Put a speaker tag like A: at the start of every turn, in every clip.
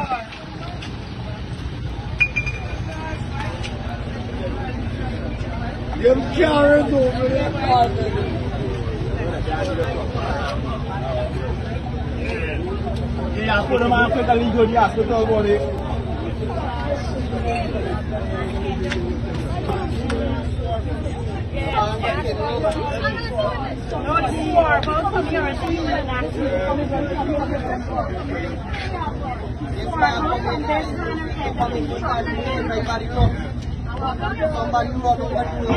A: Them carrots over there. Yeah, put them on for the legal hospital body. Somebody who walk over to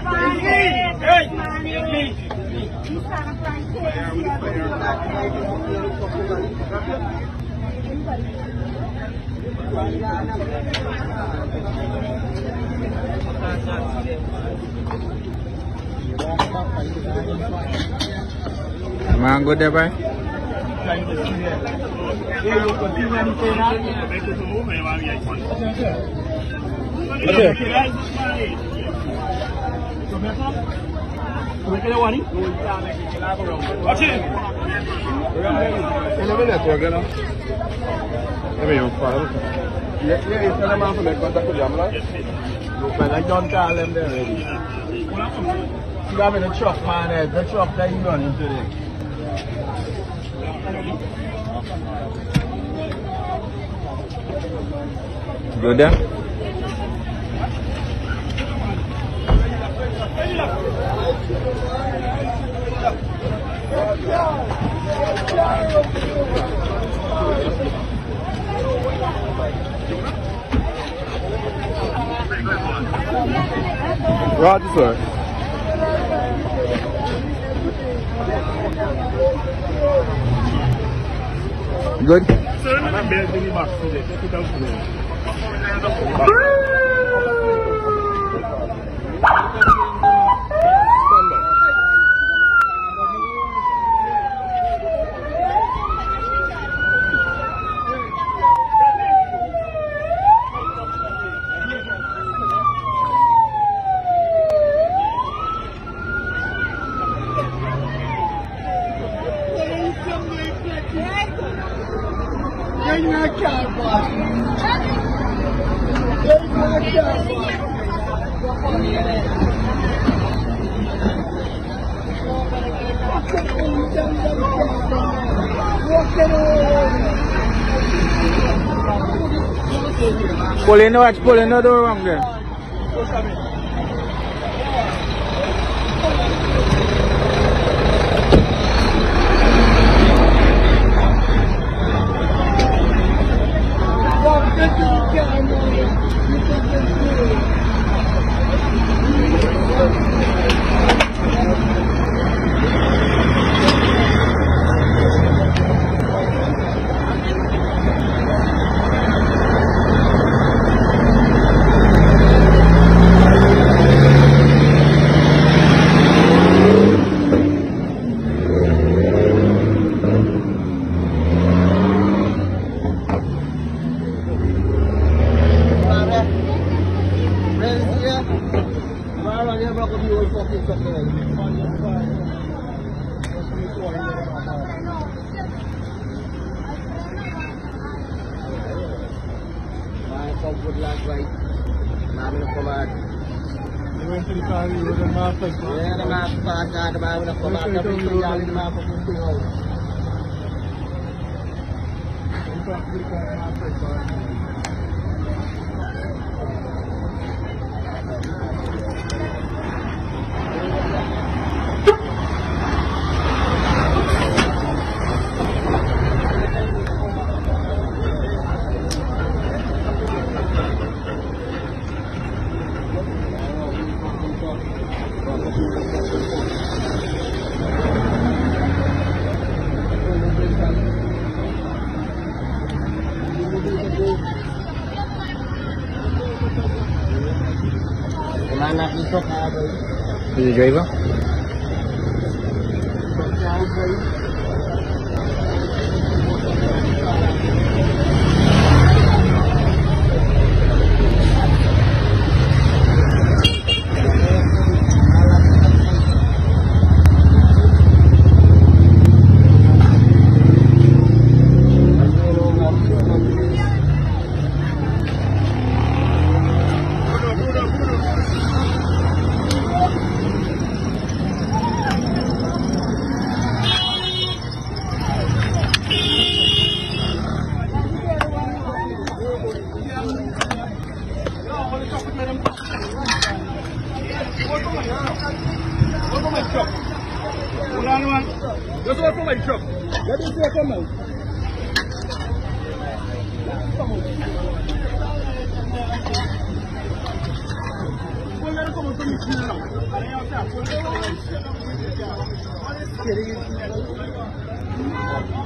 B: mango there, boy.
A: the truck, man. The truck that you run into there.
B: Good there?
C: Roger, sir.
B: Good?
C: Sir, I'm building the box today. Take it out today.
B: Pulling the door wrong there. Is the driver?
A: What's on my truck? Hold on, man. Just what's on my truck. Let me see what's on my. Come on.